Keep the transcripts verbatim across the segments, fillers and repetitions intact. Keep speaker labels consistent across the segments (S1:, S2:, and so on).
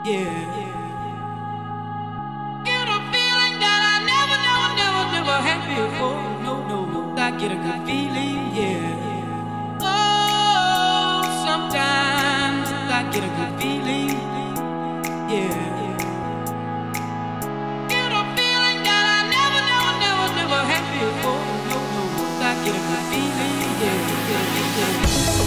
S1: yeah. Get a feeling that I never, never, never, never had before. No, no, no, I get a good feeling, yeah. Oh, sometimes I get a good feeling, yeah. Get a feeling that I never, never, never, never had before. No, no, no, I get a good feeling, yeah, yeah, yeah.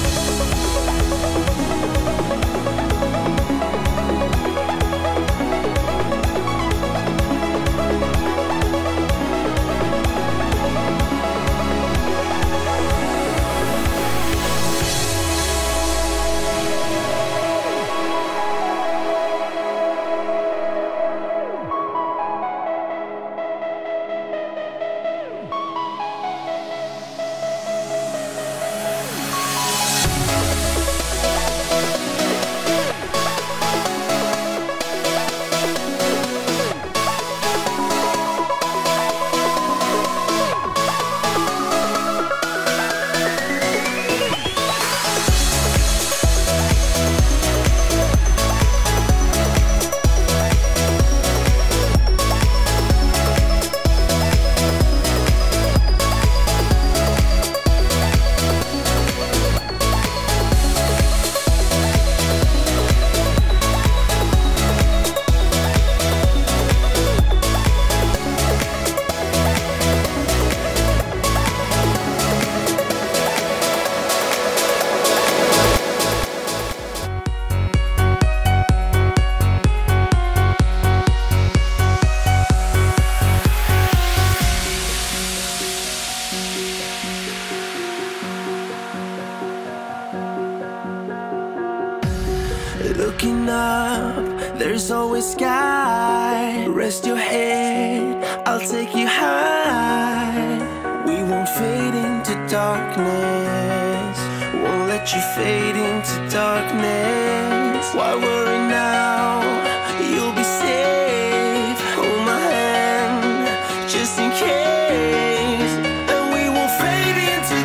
S2: Looking up, there's always sky. Rest your head, I'll take you high. We won't fade into darkness, won't let you fade into darkness. Why worry now? You'll be safe. Hold my hand, just in case. And we won't fade into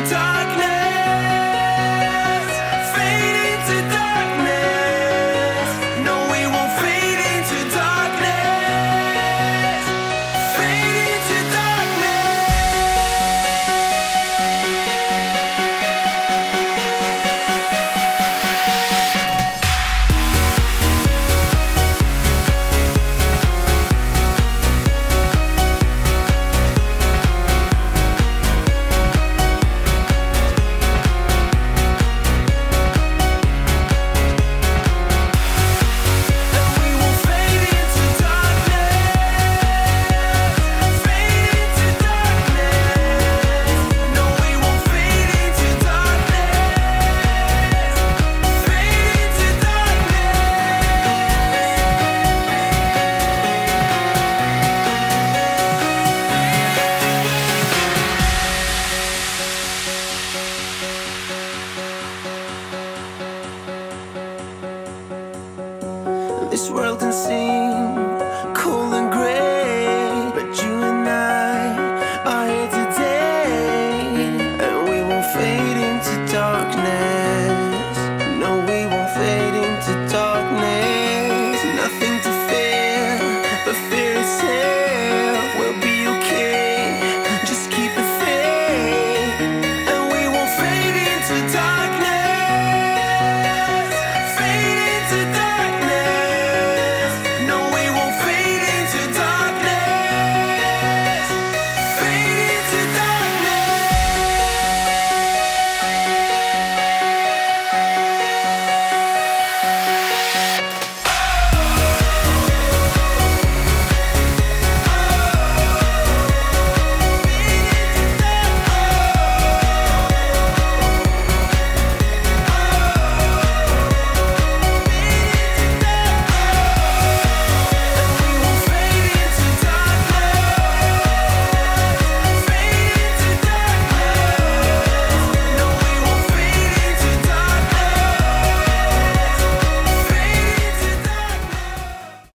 S2: darkness, fade into darkness. No, we won't fade into darkness, fade into this world can sing